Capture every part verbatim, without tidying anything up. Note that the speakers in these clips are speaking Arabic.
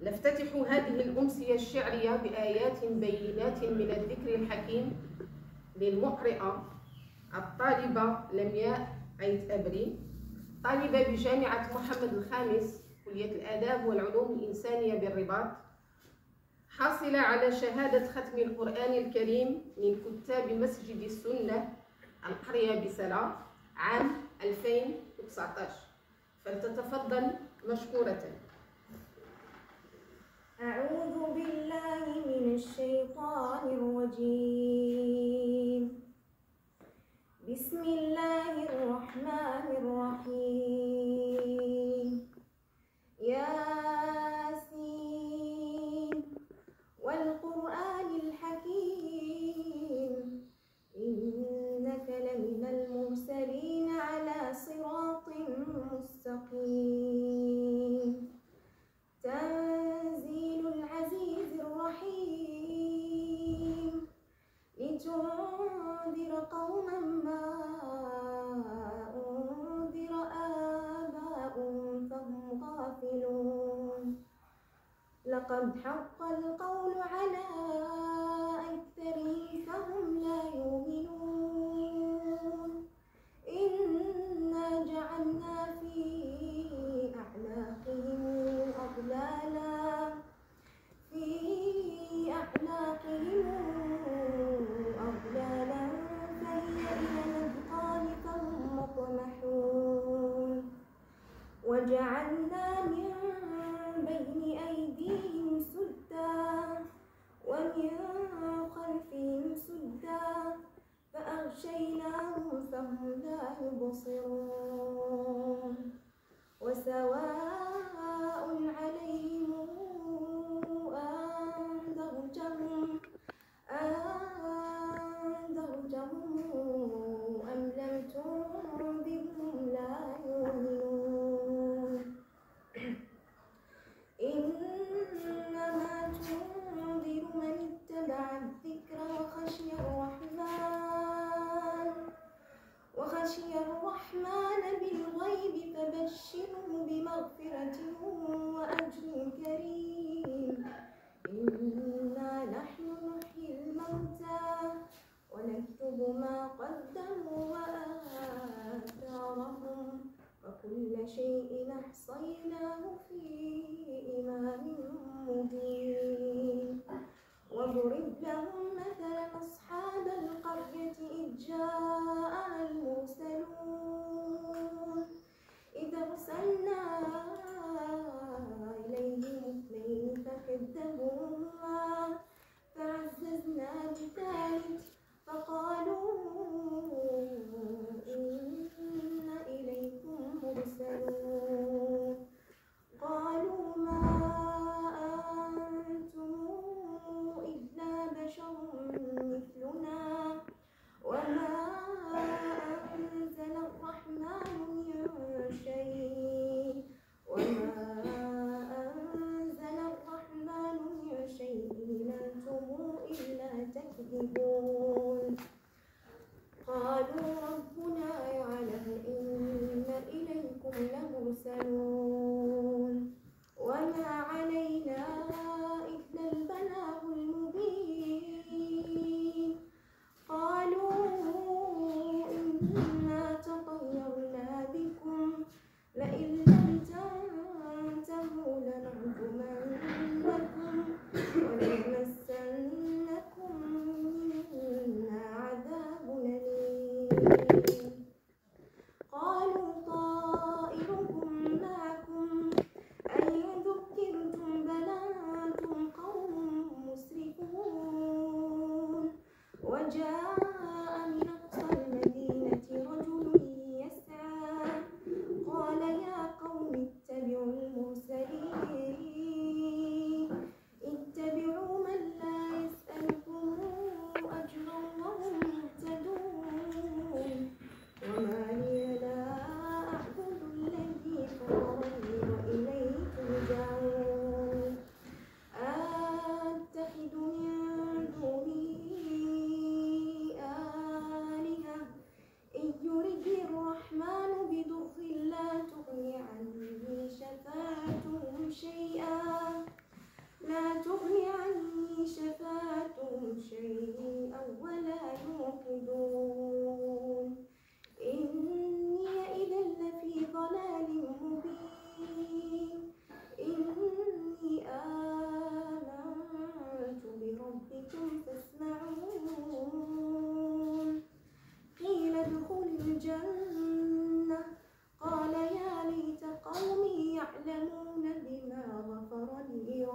نفتتح هذه الأمسية الشعرية بآيات بينات من الذكر الحكيم للمقرئة الطالبة لمياء عيد أبري، طالبة بجامعة محمد الخامس كلية الآداب والعلوم الإنسانية بالرباط، حاصلة على شهادة ختم القرآن الكريم من كتاب مسجد السنة القرية بسلا عام ألفين وتسعة عشر، فلتتفضل مشكورة. أعوذ بالله من الشيطان الرجيم. بسم الله الرحمن الرحيم. ياسين والقرآن الحكيم إنك لمن المرسلين على صراط مستقيم. تنزيل العزيز الرحيم لتنذر قوما ما أنذر آباؤهم فهم غافلون. لقد حق القول على أكثرهم فهم لا يؤمنون. إنا جعلنا في أعناقهم أغلالا في أعناقهم أغلالا فهي إلى الأذقان فهم مقمحون. وجعلنا من بين أيديهم سدا ومن خلفهم سدا فأغشيناهم فهم لا يبصرون. وسواء عليهم أنذرتهم أنذرتهم أم لم تنذرهم لا يؤمنون. إنما تنذر من اتبع الذكر وخشي الرحمن وخشي الرحمن بالغيب فبشره بمغفرة وأجر كريم. إنا نحن نحيي الموتى ونكتب ما قدموا وآثارهم وكل شيء أحصيناه في إمام مبين. واضرب لهم مثلا أصحاب القرية إذ جاءها المرسلون إذ أرسلنا إليهم اثنين فكذبوهما فعززنا بثالث فقالوا إنا إليكم مرسلون. قالوا ما أنتم إلا بشر مثلنا وما أنزل الرحمن من شيء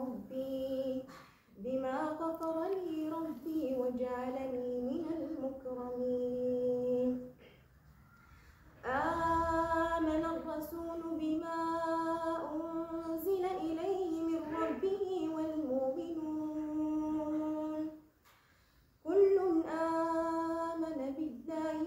ربي بما غفر لي ربي وجعلني من المكرمين. آمن الرسول بما أنزل إليه من ربه والمؤمنون كل آمن بالله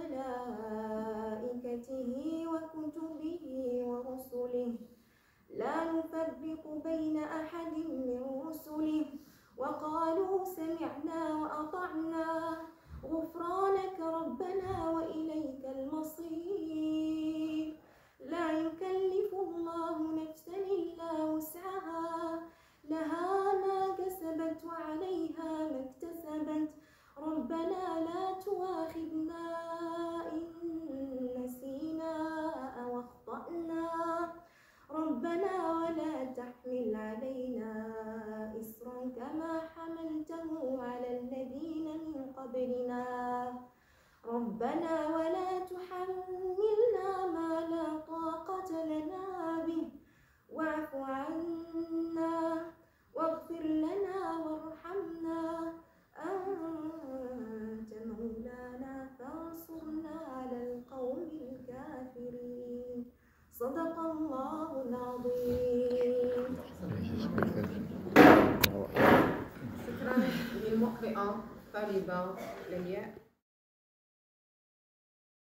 وملائكته وكتبه ورسله لا نفرق بين أحد من رسله وقالوا سمعنا وأطعنا غفرانك ربنا وإليك المصير. لا يكلف الله نفسا إلا وسعها لها ما كسبت وعليها ما اكتسبت ربنا لا تؤاخذنا إن نسينا أو أخطأنا ربنا ولا تحمل علينا إصرا كما حملته على الذين من قبلنا ربنا ولا تحملنا ما لا طاقة لنا به واعف عنا واغفر لنا وارحمنا أنت مولانا فانصرنا على القوم الكافرين. صدق الله العظيم. شكرا للمقرئة الطالبة لمياء.